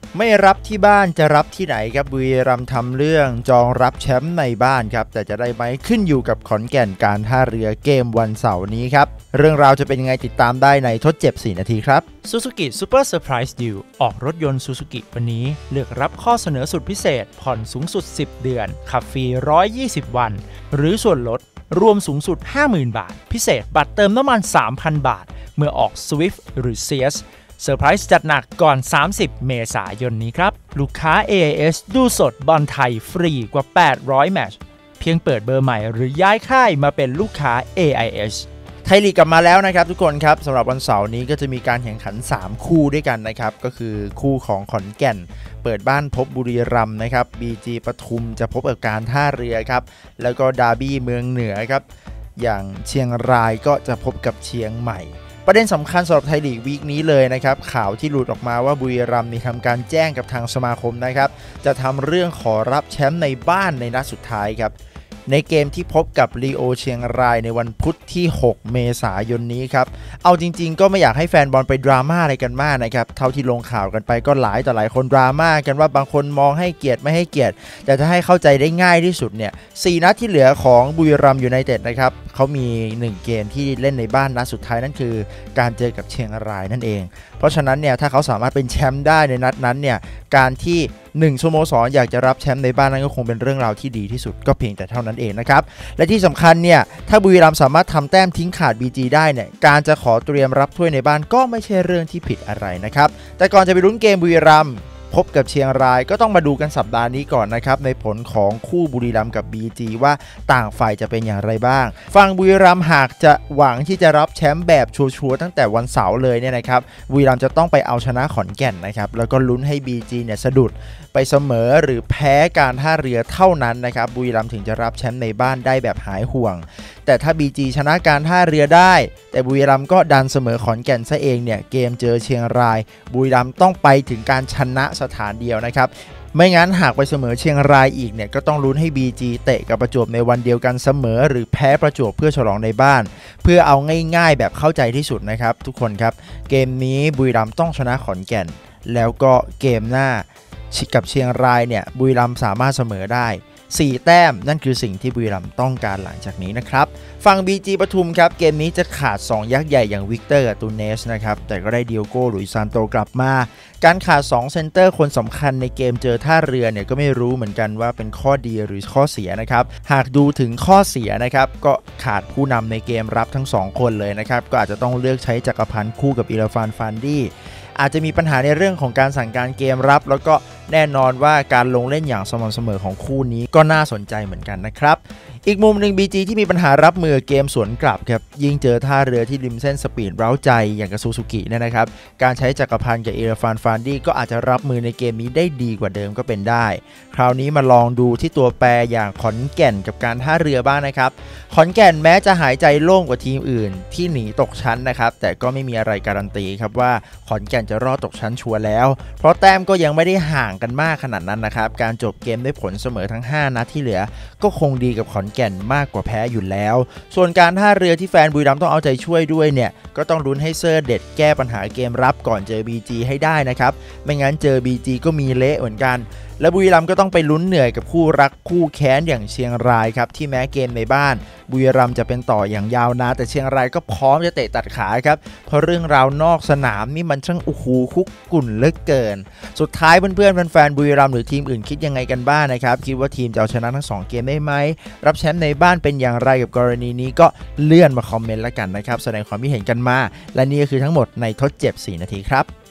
ไม่รับที่บ้านจะรับที่ไหนครับบุรีรัมย์ทำเรื่องจองรับแชมป์ในบ้านครับแต่จะได้ไหมขึ้นอยู่กับขอนแก่นการท่าเรือเกมวันเสาร์นี้ครับเรื่องราวจะเป็นยังไงติดตามได้ในทดเจ็บ4นาทีครับ Suzuki Super Surprise Deal ออกรถยนต์ Suzuki วันนี้เลือกรับข้อเสนอสุดพิเศษผ่อนสูงสุด10เดือนขับฟรี120วันหรือส่วนลดรวมสูงสุด 50,000 บาทพิเศษบัตรเติมน้ำมัน 3,000 บาทเมื่อออก Swift หรือ CSเซอร์ไพรส์จัดหนักก่อน30เมษายนนี้ครับลูกค้า AIS ดูสดบอลไทยฟรีกว่า800แมตช์เพียงเปิดเบอร์ใหม่หรือย้ายค่ายมาเป็นลูกค้า AIS ไทยลีกกลับมาแล้วนะครับทุกคนครับสำหรับวันเสาร์นี้ก็จะมีการแข่งขัน3คู่ด้วยกันนะครับก็คือคู่ของขอนแก่นเปิดบ้านพบบุรีรัมย์นะครับ BG ปทุมจะพบกับการท่าเรือครับแล้วก็ดาร์บี้เมืองเหนือครับอย่างเชียงรายก็จะพบกับเชียงใหม่ประเด็นสำคัญสำหรับไทยลีกวีคนี้เลยนะครับข่าวที่หลุดออกมาว่าบุรีรัมย์มีทำการแจ้งกับทางสมาคมนะครับจะทำเรื่องขอรับแชมป์ในบ้านในนัดสุดท้ายครับในเกมที่พบกับลีโอเชียงรายในวันพุธที่6เมษายนนี้ครับเอาจริงๆก็ไม่อยากให้แฟนบอลไปดราม่าอะไรกันมากนะครับเท่าที่ลงข่าวกันไปก็หลายต่อหลายคนดราม่ากันว่าบางคนมองให้เกียรติไม่ให้เกียรติแต่ถ้าให้เข้าใจได้ง่ายที่สุดเนี่ย4นัดที่เหลือของบุรีรัมย์ยูไนเต็ดนะครับเขามี1เกมที่เล่นในบ้านนัดสุดท้ายนั่นคือการเจอกับเชียงรายนั่นเองเพราะฉะนั้นเนี่ยถ้าเขาสามารถเป็นแชมป์ได้ในนัดนั้นเนี่ยการที่1สโมสรอยากจะรับแชมป์ในบ้านนั้นก็คงเป็นเรื่องราวที่ดีที่สุดก็เพียงแต่เท่านั้นเองนะครับและที่สำคัญเนี่ยถ้าบุรีรัมย์สามารถทำแต้มทิ้งขาด BG ได้เนี่ยการจะขอเตรียมรับถ้วยในบ้านก็ไม่ใช่เรื่องที่ผิดอะไรนะครับแต่ก่อนจะไปลุ้นเกมบุรีรัมย์พบกับเชียงรายก็ต้องมาดูกันสัปดาห์นี้ก่อนนะครับในผลของคู่บุรีรัมย์กับ BG ว่าต่างฝ่ายจะเป็นอย่างไรบ้างฝั่งบุรีรัมย์หากจะหวังที่จะรับแชมป์แบบชัวร์ๆตั้งแต่วันเสาร์เลยเนี่ยนะครับบุรีรัมย์จะต้องไปเอาชนะขอนแก่นนะครับแล้วก็ลุ้นให้ BG เนี่ยสะดุดไปเสมอหรือแพ้การท่าเรือเท่านั้นนะครับบุรีรัมย์ถึงจะรับแชมป์ในบ้านได้แบบหายห่วงแต่ถ้า BG ชนะการท่าเรือได้แต่บุรีรัมย์ก็ดันเสมอขอนแก่นซะเองเนี่ยเกมเจอเชียงรายบุรีรัมย์ต้องไปถึงการชนะสถานเดียวนะครับไม่งั้นหากไปเสมอเชียงรายอีกเนี่ยก็ต้องลุ้นให้ BG เตะกับประจวบในวันเดียวกันเสมอหรือแพ้ประจวบเพื่อฉลองในบ้านเพื่อเอาง่ายๆแบบเข้าใจที่สุดนะครับทุกคนครับเกมนี้บุรีรัมย์ต้องชนะขอนแก่นแล้วก็เกมหน้ากับเชียงรายเนี่ยบุรีรัมย์สามารถเสมอได้4แต้มนั่นคือสิ่งที่บุรีรัมย์ต้องการหลังจากนี้นะครับฝั่ง BG ปทุมครับเกมนี้จะขาด2ยักษ์ใหญ่อย่างวิกเตอร์กับตูเนสนะครับแต่ก็ได้เดียโก้หลุยซานโตกลับมาการขาด2เซนเตอร์คนสำคัญในเกมเจอท่าเรือเนี่ยก็ไม่รู้เหมือนกันว่าเป็นข้อดีหรือข้อเสียนะครับหากดูถึงข้อเสียนะครับก็ขาดผู้นำในเกมรับทั้ง2คนเลยนะครับก็อาจจะต้องเลือกใช้จักรพันธ์คู่กับอิราฟานฟานดี้อาจจะมีปัญหาในเรื่องของการสั่งการเกมรับแล้วก็แน่นอนว่าการลงเล่นอย่างสม่ำเสมอของคู่นี้ก็น่าสนใจเหมือนกันนะครับอีกมุมหนึ่ง BG ที่มีปัญหารับมือเกมสวนกลับครับยิ่งเจอท่าเรือที่ริมเส้นสปีดเร้าใจอย่างกับซูซูกิเนี่ยนะครับการใช้จักรพันธ์กับอิราฟานฟานดี้ก็อาจจะรับมือในเกมนี้ได้ดีกว่าเดิมก็เป็นได้คราวนี้มาลองดูที่ตัวแปรอย่างขอนแก่นกับการท่าเรือบ้างนะครับขอนแก่นแม้จะหายใจโล่งกว่าทีมอื่นที่หนีตกชั้นนะครับแต่ก็ไม่มีอะไรการันตีครับว่าขอนแก่นจะรอดตกชั้นชัวร์แล้วเพราะแต้มก็ยังไม่ได้ห่างกันมากขนาดนั้นนะครับการจบเกมด้วยผลเสมอทั้ง5นัดที่เหลือก็คงดีกับขอนแก่นมากกว่าแพ้อยู่แล้วส่วนการท่าเรือที่แฟนบุรีรัมย์ต้องเอาใจช่วยด้วยเนี่ยก็ต้องลุ้นให้เซอร์เด็ดแก้ปัญหาเกมรับก่อนเจอ BG ให้ได้นะครับไม่งั้นเจอ BG ก็มีเละเหมือนกันและบุรีรัมย์ก็ต้องไปลุ้นเหนื่อยกับคู่รักคู่แค้นอย่างเชียงรายครับที่แม้เกมในบ้านบุรีรัมย์จะเป็นต่ออย่างยาวนานแต่เชียงรายก็พร้อมจะเตะตัดขาครับเพราะเรื่องราวนอกสนามนี่มันช่างคุกกุ่นเหลือเกินสุดท้ายเพื่อนๆแฟนๆบุรีรัมย์หรือทีมอื่นคิดยังไงกันบ้างนะครับคิดว่าทีมจะเอาชนะทั้ง2เกมได้ไหมรับแชมป์ในบ้านเป็นอย่างไรกับกรณีนี้ก็เลื่อนมาคอมเมนต์แล้วกันนะครับแสดงความคิดเห็นกันมาและนี่ก็คือทั้งหมดในทดเจ็บ4นาทีครับ